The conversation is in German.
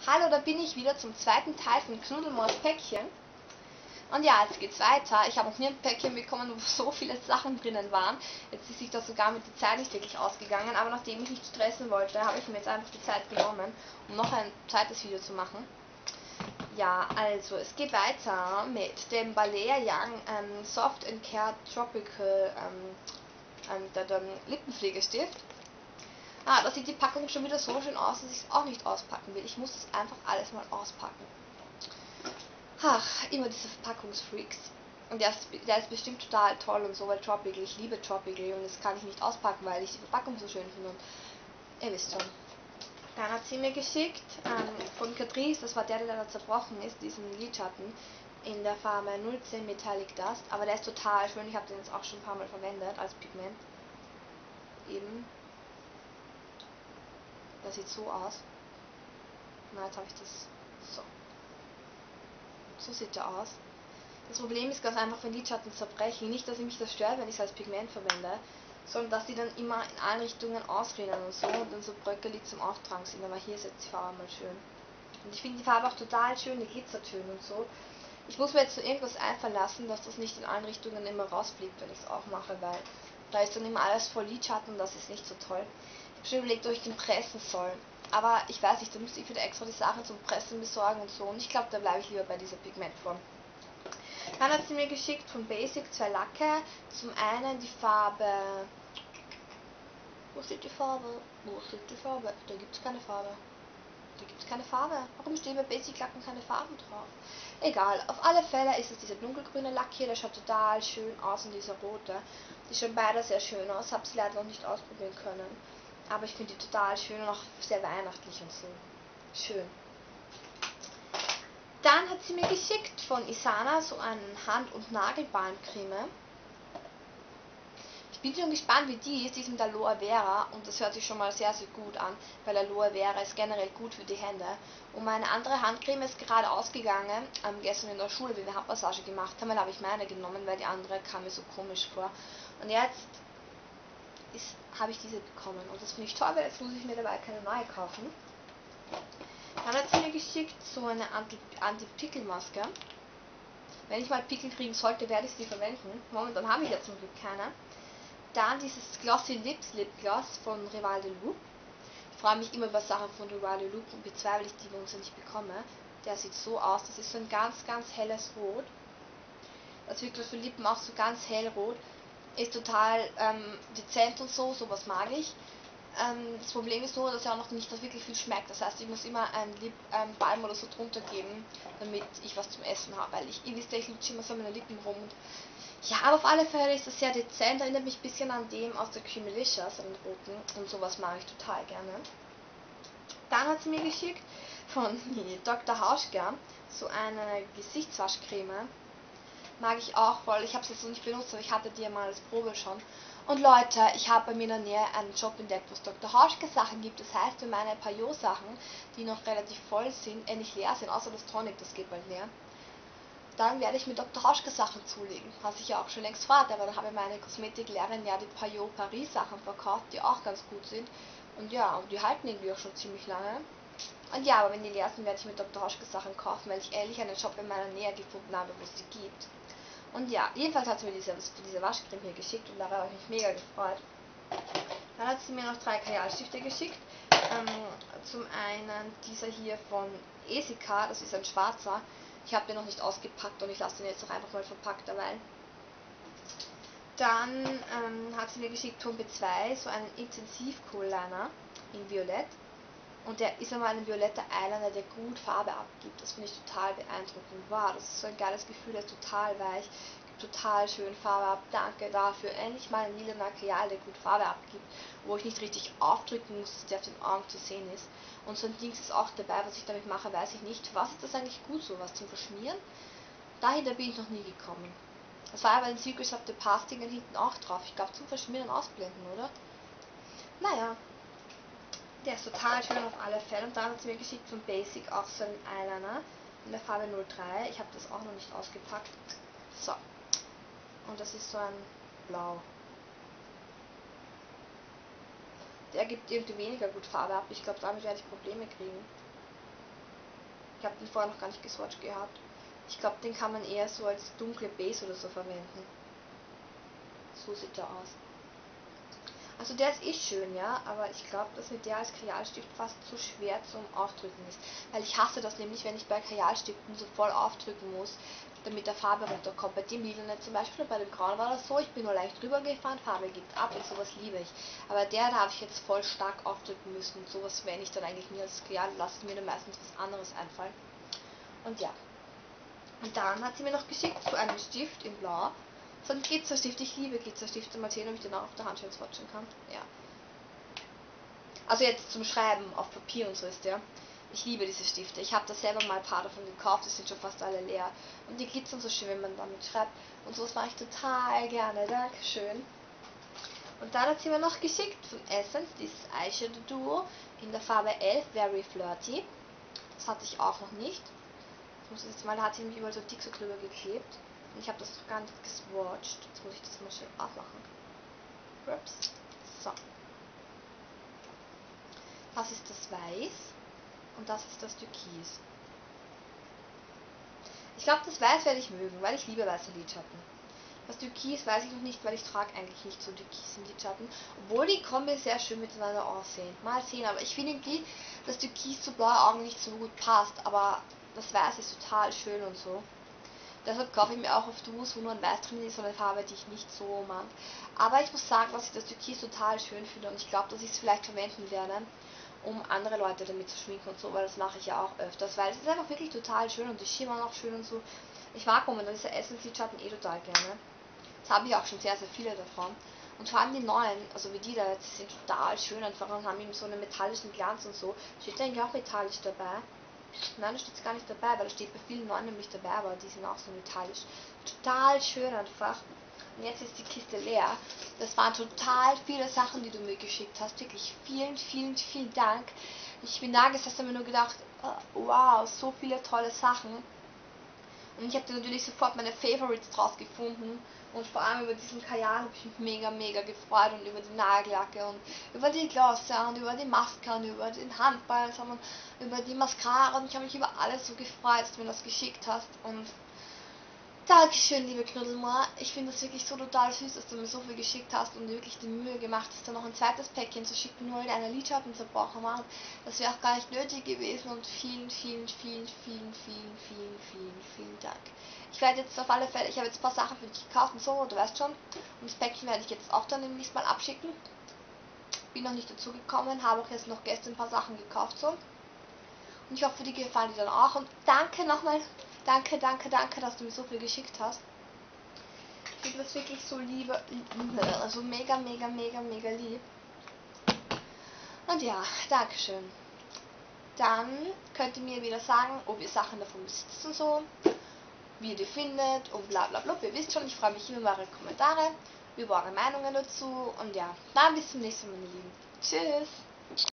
Hallo, da bin ich wieder zum zweiten Teil von Knuddelmaus Päckchen. Und ja, jetzt geht's weiter. Ich habe noch nie ein Päckchen bekommen, wo so viele Sachen drinnen waren. Jetzt ist sich das sogar mit der Zeit nicht wirklich ausgegangen, aber nachdem ich nicht stressen wollte, habe ich mir jetzt einfach die Zeit genommen, um noch ein zweites Video zu machen. Ja, also es geht weiter mit dem Balea Young Soft and Care Tropical Lippenpflegestift. Da sieht die Packung schon wieder so schön aus, dass ich es auch nicht auspacken will. Ich muss es einfach alles mal auspacken. Ach, immer diese Verpackungsfreaks. Und der ist bestimmt total toll und so, weil Tropical, ich liebe Tropical und das kann ich nicht auspacken, weil ich die Verpackung so schön finde. Und ihr wisst schon. Dann hat sie mir geschickt von Catrice, das war der da zerbrochen ist, diesen Lidschatten in der Farbe 010 Metallic Dust. Aber der ist total schön, ich habe den jetzt auch schon ein paar Mal verwendet als Pigment. Eben. Das sieht so aus. Na, jetzt habe ich das so. So sieht er aus. Das Problem ist ganz einfach, wenn Lidschatten zerbrechen. Nicht, dass mich das stört, wenn ich es als Pigment verwende, sondern dass die dann immer in allen Richtungen ausrinnen und so und dann so Bröckeli zum Auftragen sind. Aber hier ist jetzt die Farbe mal schön. Und ich finde die Farbe auch total schön, die Glitzertöne und so. Ich muss mir jetzt so irgendwas einfallen lassen, dass das nicht in allen Richtungen immer rausfliegt, wenn ich es auch mache, weil da ist dann immer alles voll Lidschatten und das ist nicht so toll. Ich habe schon überlegt, ob ich den pressen soll. Aber ich weiß nicht, da müsste ich wieder extra die Sachen zum Pressen besorgen und so. Und ich glaube, da bleibe ich lieber bei dieser Pigmentform. Dann hat sie mir geschickt von Basic 2 Lacke. Zum einen die Farbe... Wo steht die Farbe? Wo steht die Farbe? Da gibt es keine Farbe. Da gibt es keine Farbe. Warum stehen bei Basic Lacken keine Farben drauf? Egal, auf alle Fälle ist es dieser dunkelgrüne Lack hier, der schaut total schön aus und dieser rote. Die schauen beide sehr schön aus, habe sie leider noch nicht ausprobieren können. Aber ich finde die total schön und auch sehr weihnachtlich und so. Schön. Dann hat sie mir geschickt von Isana so einen Hand- und Nagelbalmcreme. Ich bin schon gespannt, wie die ist. Die ist mit Aloe Vera und das hört sich schon mal sehr, sehr gut an, weil Aloe Vera ist generell gut für die Hände. Und meine andere Handcreme ist gerade ausgegangen, gestern in der Schule, wie wir Handmassage gemacht haben, da habe ich meine genommen, weil die andere kam mir so komisch vor. Und jetzt habe ich diese bekommen und das finde ich toll, weil jetzt muss ich mir dabei keine neue kaufen. Dann hat sie mir geschickt so eine Anti-Pickel-Maske. Wenn ich mal Pickel kriegen sollte, werde ich sie verwenden. Momentan habe ich ja zum Glück keine. Dann dieses Glossy Lips Lip Gloss von Rival de Loup. Ich freue mich immer über Sachen von Rival de Loup und bezweifle ich die bei uns ja nicht bekomme. Der sieht so aus. Das ist so ein ganz, ganz helles Rot. Das wirkt für Lippen auch so ganz hellrot. Ist total dezent und so, sowas mag ich. Das Problem ist nur, dass er auch noch nicht wirklich viel schmeckt. Das heißt, ich muss immer ein Lipbalm oder so drunter geben, damit ich was zum Essen habe. Weil ihr wisst ja, ich lutsche immer so meine Lippen rum. Und ja, aber auf alle Fälle ist das sehr dezent. Erinnert mich ein bisschen an dem aus der Creamylicious, an den roten. Und sowas mag ich total gerne. Dann hat sie mir geschickt von Dr. Hauschka so eine Gesichtswaschcreme. Mag ich auch voll. Ich habe es jetzt noch nicht benutzt, aber ich hatte die ja mal als Probe schon. Und Leute, ich habe bei mir in der Nähe einen Shop entdeckt, wo es Dr. Hauschka Sachen gibt. Das heißt, wenn meine Payot Sachen, die noch relativ voll sind, nicht leer sind, außer das Tonic, das geht bald leer, dann werde ich mir Dr. Hauschka Sachen zulegen. Was ich ja auch schon längst vorhatte, aber dann habe meine Kosmetiklehrerin ja die Payot Paris Sachen verkauft, die auch ganz gut sind. Und ja, und die halten irgendwie auch schon ziemlich lange. Und ja, aber wenn die leer sind, werde ich mir Dr. Hauschka Sachen kaufen, weil ich ehrlich einen Shop in meiner Nähe gefunden habe, wo es die gibt. Und ja, jedenfalls hat sie mir diese Waschcreme hier geschickt und darüber habe ich mich mega gefreut. Dann hat sie mir noch 3 Kajalstifte geschickt. Zum einen dieser hier von Esika, das ist ein schwarzer. Ich habe den noch nicht ausgepackt und ich lasse den jetzt noch einfach mal verpackt dabei. Dann hat sie mir geschickt von B2 so einen Intensiv-Kohl-Liner in Violett. Und der ist einmal ein violetter Eyeliner, der gut Farbe abgibt. Das finde ich total beeindruckend. Wow, das ist so ein geiles Gefühl, der ist total weich, gibt total schön Farbe ab. Danke dafür. Endlich mal ein lilaner Kajal, der gut Farbe abgibt, wo ich nicht richtig aufdrücken muss, dass der auf den Augen zu sehen ist. Und so ein Dings ist auch dabei, was ich damit mache, weiß ich nicht. Was ist das eigentlich gut so? Was zum Verschmieren? Dahinter bin ich noch nie gekommen. Das war aber ein Secrets of the Past Ding hinten auch drauf. Ich glaube zum Verschmieren und Ausblenden, oder? Naja. Der ist total schön auf alle Fälle. Und dann hat sie mir geschickt von Basic auch so einen Eyeliner in der Farbe 03. Ich habe das auch noch nicht ausgepackt. So. Und das ist so ein Blau. Der gibt irgendwie weniger gut Farbe ab. Ich glaube, damit werde ich Probleme kriegen. Ich habe den vorher noch gar nicht geswatcht gehabt. Ich glaube, den kann man eher so als dunkle Base oder so verwenden. So sieht er aus. Also der ist eh schön, ja, aber ich glaube, dass mit der als Kajalstift fast zu schwer zum Aufdrücken ist. Weil ich hasse das nämlich, wenn ich bei Kajalstiften so voll aufdrücken muss, damit der Farbe runterkommt. Bei dem Lila zum Beispiel und bei dem Grauen war das so, ich bin nur leicht drüber gefahren, Farbe geht ab und sowas liebe ich. Aber der, da habe ich jetzt voll stark aufdrücken müssen und sowas werde ich dann eigentlich nie als Kajal, lasse mir dann meistens was anderes einfallen. Und ja. Und dann hat sie mir noch geschickt zu einem Stift in Blau. So ein Glitzerstift, ich liebe Glitzerstifte. Mal sehen, ob ich den auch auf der Hand schön swatchen kann. Ja. Also jetzt zum Schreiben auf Papier und so ist der. Ich liebe diese Stifte. Ich habe da selber mal ein paar davon gekauft, die sind schon fast alle leer. Und die glitzern so schön, wenn man damit schreibt. Und sowas mache ich total gerne. Dankeschön. Und dann hat sie mir noch geschickt von Essence dieses Eyeshadow Duo in der Farbe 11, Very Flirty. Das hatte ich auch noch nicht. Ich muss jetzt mal, da hat sie mich überall so dick so drüber geklebt. Und ich habe das noch gar nicht geswatcht. Jetzt muss ich das mal schön aufmachen. Ups. So. Das ist das Weiß. Und das ist das Türkis. Ich glaube, das Weiß werde ich mögen, weil ich liebe weiße Lidschatten. Das Türkis weiß ich noch nicht, weil ich trage eigentlich nicht so türkisen Lidschatten. Obwohl die Kombi sehr schön miteinander aussehen. Mal sehen, aber ich finde irgendwie, dass Türkis zu blaue Augen nicht so gut passt. Aber das Weiß ist total schön und so. Deshalb kaufe ich mir auch auf Duos, wo nur ein Weiß drin ist, so eine Farbe, die ich nicht so mag. Aber ich muss sagen, dass ich das Türkis total schön finde und ich glaube, dass ich es vielleicht verwenden werde, um andere Leute damit zu schminken und so, weil das mache ich ja auch öfters, weil es ist einfach wirklich total schön und die schimmern auch schön und so. Ich mag momentan diese Essence-Lidschatten eh total gerne. Das habe ich auch schon sehr, sehr viele davon. Und vor allem die neuen, also wie die da jetzt, die sind total schön einfach und haben eben so einen metallischen Glanz und so. Steht da eigentlich auch metallisch dabei? Nein, da steht es gar nicht dabei, weil da steht bei vielen neuen nämlich dabei, aber die sind auch so metallisch. Total schön einfach. Und jetzt ist die Kiste leer. Das waren total viele Sachen, die du mir geschickt hast. Wirklich vielen, vielen, vielen Dank. Ich bin da gesessen und mir nur gedacht, wow, so viele tolle Sachen. Und ich habe dann natürlich sofort meine Favorites draus gefunden. Und vor allem über diesen Kajal habe ich mich mega, mega gefreut. Und über die Nagellacke und über die Glosser und über die Masken, über den Handbalsam und über die Mascara. Und ich habe mich über alles so gefreut, dass du mir das geschickt hast. Und Dankeschön, liebe Knuddelmoor. Ich finde das wirklich so total süß, dass du mir so viel geschickt hast und wirklich die Mühe gemacht hast, da noch ein zweites Päckchen zu schicken, nur weil deine Lidschatten zerbrochen waren. Das wäre auch gar nicht nötig gewesen und vielen, vielen, vielen, vielen, vielen, vielen, vielen, vielen Dank. Ich werde jetzt auf alle Fälle, ich habe jetzt ein paar Sachen für dich gekauft und so, du weißt schon. Und das Päckchen werde ich jetzt auch dann demnächst mal abschicken. Bin noch nicht dazu gekommen, habe auch jetzt noch gestern ein paar Sachen gekauft so. Und ich hoffe, die gefallen dir dann auch. Und danke nochmal. Danke, danke, danke, dass du mir so viel geschickt hast. Ich finde das wirklich so liebe, also mega, mega, mega, mega lieb. Und ja, Dankeschön. Dann könnt ihr mir wieder sagen, ob ihr Sachen davon besitzt und so, wie ihr die findet und bla bla bla. Ihr wisst schon, ich freue mich immer über eure Kommentare, über eure Meinungen dazu. Und ja, dann bis zum nächsten Mal, meine Lieben. Tschüss!